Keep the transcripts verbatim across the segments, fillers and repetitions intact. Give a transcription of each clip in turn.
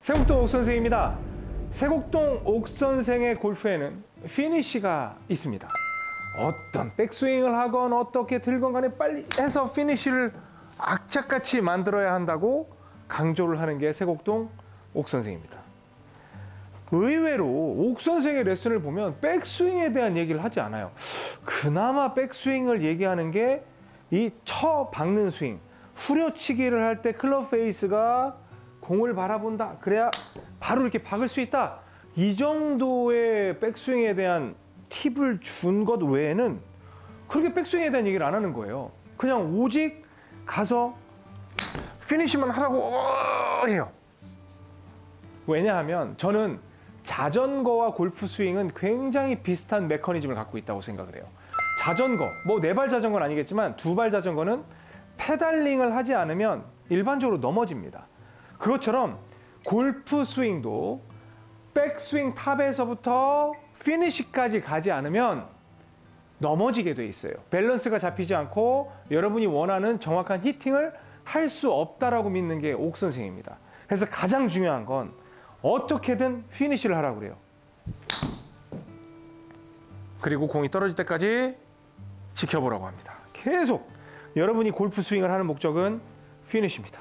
세곡동 옥선생입니다. 세곡동 옥선생의 골프에는 피니쉬가 있습니다. 어떤 백스윙을 하건 어떻게 들건 간에 빨리 해서 피니쉬를 악착같이 만들어야 한다고 강조를 하는 게 세곡동 옥선생입니다. 의외로 옥선생의 레슨을 보면 백스윙에 대한 얘기를 하지 않아요. 그나마 백스윙을 얘기하는 게 이 쳐 박는 스윙, 후려치기를 할 때 클럽 페이스가 공을 바라본다. 그래야 바로 이렇게 박을 수 있다. 이 정도의 백스윙에 대한 팁을 준 것 외에는 그렇게 백스윙에 대한 얘기를 안 하는 거예요. 그냥 오직 가서 피니시만 하라고 해요. 왜냐하면 저는 자전거와 골프 스윙은 굉장히 비슷한 메커니즘을 갖고 있다고 생각을 해요. 자전거, 뭐 네 발 자전거는 아니겠지만 두 발 자전거는 페달링을 하지 않으면 일반적으로 넘어집니다. 그것처럼 골프 스윙도 백스윙 탑에서부터 피니시까지 가지 않으면 넘어지게 돼 있어요. 밸런스가 잡히지 않고 여러분이 원하는 정확한 히팅을 할 수 없다라고 믿는 게 옥선생입니다. 그래서 가장 중요한 건 어떻게든 피니시를 하라고 그래요. 그리고 공이 떨어질 때까지 지켜보라고 합니다. 계속 여러분이 골프 스윙을 하는 목적은 피니시입니다.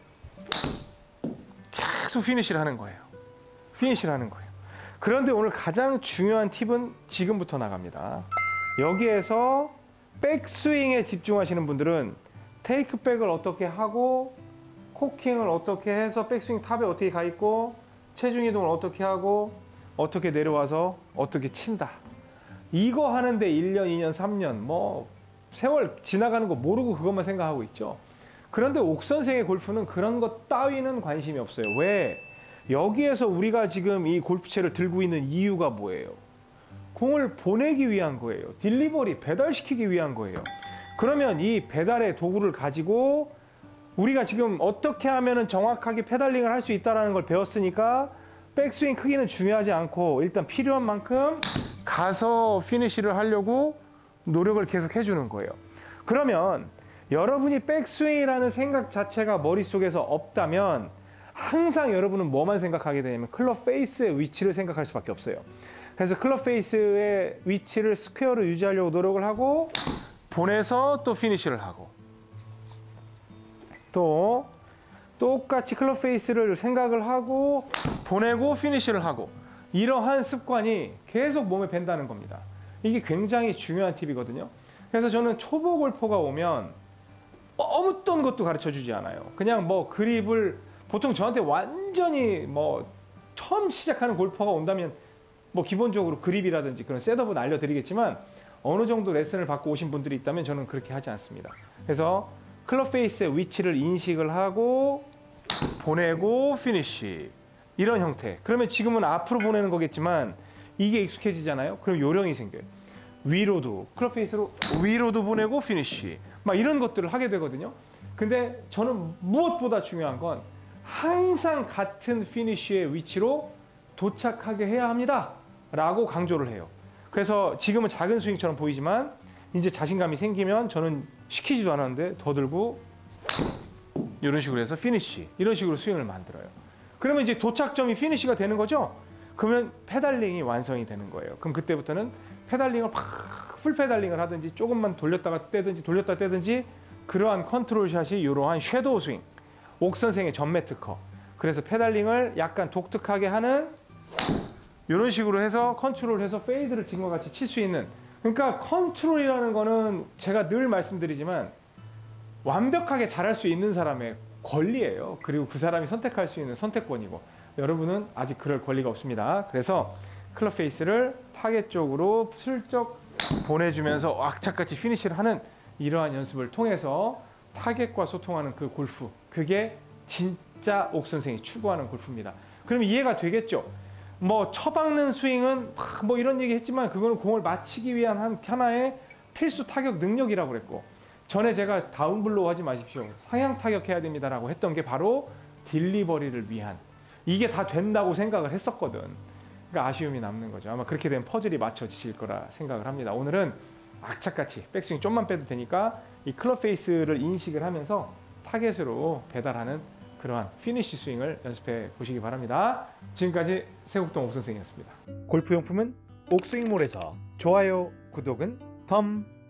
계속 피니시를 하는 거예요. 피니시를 하는 거예요. 그런데 오늘 가장 중요한 팁은 지금부터 나갑니다. 여기에서 백스윙에 집중하시는 분들은 테이크백을 어떻게 하고 코킹을 어떻게 해서 백스윙 탑에 어떻게 가 있고 체중 이동을 어떻게 하고 어떻게 내려와서 어떻게 친다. 이거 하는데 일 년, 이 년, 삼 년 뭐 세월 지나가는 거 모르고 그것만 생각하고 있죠. 그런데 옥선생의 골프는 그런 것 따위는 관심이 없어요. 왜? 여기에서 우리가 지금 이 골프채를 들고 있는 이유가 뭐예요? 공을 보내기 위한 거예요. 딜리버리, 배달시키기 위한 거예요. 그러면 이 배달의 도구를 가지고 우리가 지금 어떻게 하면 정확하게 페달링을 할 수 있다는 걸 배웠으니까 백스윙 크기는 중요하지 않고 일단 필요한 만큼 가서 피니시를 하려고 노력을 계속 해주는 거예요. 그러면 여러분이 백스윙이라는 생각 자체가 머릿속에서 없다면 항상 여러분은 뭐만 생각하게 되냐면 클럽 페이스의 위치를 생각할 수밖에 없어요. 그래서 클럽 페이스의 위치를 스퀘어로 유지하려고 노력을 하고 보내서 또 피니시를 하고 또 똑같이 클럽 페이스를 생각을 하고 보내고 피니시를 하고 이러한 습관이 계속 몸에 밴다는 겁니다. 이게 굉장히 중요한 팁이거든요. 그래서 저는 초보 골퍼가 오면 어떤 것도 가르쳐 주지 않아요. 그냥 뭐 그립을 보통 저한테 완전히 뭐 처음 시작하는 골퍼가 온다면 뭐 기본적으로 그립이라든지 그런 셋업은 알려드리겠지만 어느 정도 레슨을 받고 오신 분들이 있다면 저는 그렇게 하지 않습니다. 그래서 클럽 페이스의 위치를 인식을 하고 보내고 피니시 이런 형태. 그러면 지금은 앞으로 보내는 거겠지만 이게 익숙해지잖아요. 그럼 요령이 생겨요. 위로도 클럽 페이스로 위로도 보내고 피니시 막 이런 것들을 하게 되거든요. 근데 저는 무엇보다 중요한 건 항상 같은 피니시의 위치로 도착하게 해야 합니다 라고 강조를 해요. 그래서 지금은 작은 스윙처럼 보이지만 이제 자신감이 생기면 저는 시키지도 않았는데 더 들고 이런 식으로 해서 피니시 이런 식으로 스윙을 만들어요. 그러면 이제 도착점이 피니시가 되는 거죠. 그러면 페달링이 완성이 되는 거예요. 그럼 그때부터는 페달링을 팍 풀 페달링을 하든지 조금만 돌렸다가 떼든지 돌렸다 떼든지 그러한 컨트롤 샷이 이러한 섀도우 스윙 옥선생의 전매 특허. 그래서 페달링을 약간 독특하게 하는 이런 식으로 해서 컨트롤해서 페이드를 지금과 같이 칠 수 있는. 그러니까 컨트롤이라는 거는 제가 늘 말씀드리지만 완벽하게 잘할 수 있는 사람의 권리예요. 그리고 그 사람이 선택할 수 있는 선택권이고 여러분은 아직 그럴 권리가 없습니다. 그래서 클럽 페이스를 타겟 쪽으로 슬쩍 보내주면서 악착같이 피니시를 하는 이러한 연습을 통해서 타겟과 소통하는 그 골프, 그게 진짜 옥선생이 추구하는 골프입니다. 그럼 이해가 되겠죠? 뭐 쳐박는 스윙은 뭐 이런 얘기 했지만 그거는 공을 맞히기 위한 한 하나의 필수 타격 능력이라고 그랬고 전에 제가 다운블로우 하지 마십시오. 상향 타격해야 됩니다라고 했던 게 바로 딜리버리를 위한 이게 다 된다고 생각을 했었거든. 그러니까 아쉬움이 남는 거죠. 아마 그렇게 되면 퍼즐이 맞춰지실 거라 생각을 합니다. 오늘은 악착같이 백스윙 좀만 빼도 되니까 이 클럽 페이스를 인식을 하면서 타겟으로 배달하는 그러한 피니쉬 스윙을 연습해 보시기 바랍니다. 지금까지 세국동 옥선생이었습니다. 골프용품은 옥스윙몰에서 좋아요, 구독은 덤